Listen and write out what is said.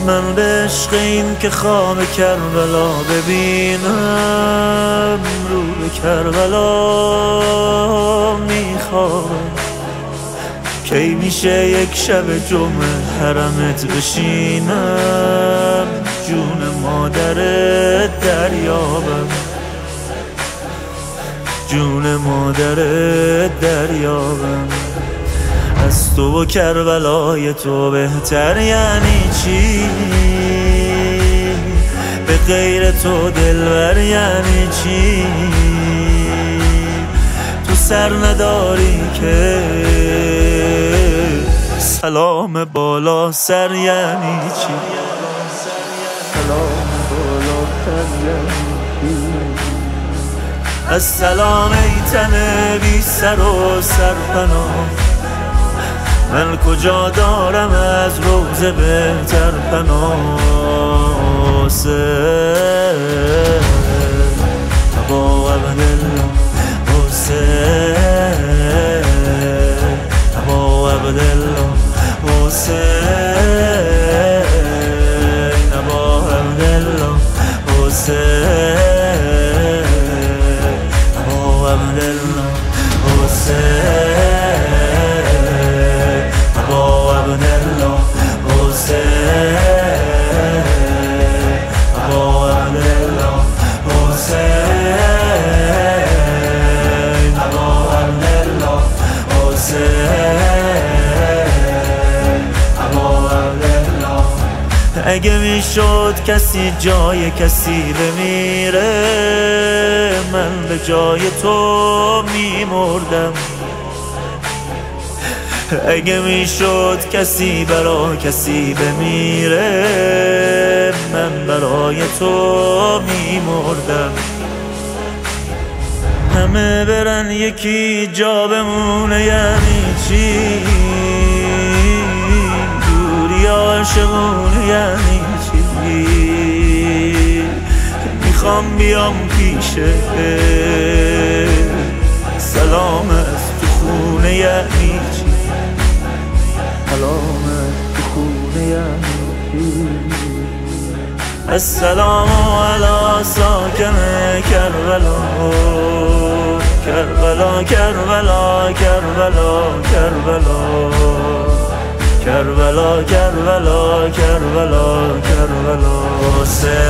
من به عشق این که خواب کربلا ببینم، رو به کربلا میخوام. کی میشه یک شب جمعه حرمت بشینم، جون مادر دریابم، جون مادر دریابم. از تو و کربلای تو بهتر یعنی چی؟ به غیر تو دلبر یعنی چی؟ تو سر نداری که سلام بالا سر یعنی چی؟ سلام بالا سر یعنی چی؟ السلام ای تن بی سر و سرپناه، من کجا دارم از روزه بهتر پناه. حسین ابا عبدالله، حسین ابا عبدالله، حسین ابا عبدالله، حسین ابا عبدالله، حسین ابا عبدالله، حسین ابا عبدالله، حسین ابا عبدالله، حسین ابا عبدالله. اگه میشد کسی جای کسی بمیره، من به جای تو میمردم. اگه میشد کسی برای کسی بمیره، من برای تو میمردم. همه برن یکی جا بمونه یعنی چی؟ دوری عاشقونه یعنی چی؟ میخوام بیام پیشه، سلام از تو خونه یعنی چی؟ سلام از تو خونه یعنی چی؟ السلام علی ساکن کربلا، کربلا کربلا کربلا کربلا، کربلا کربلا کربلا کربلا. حسین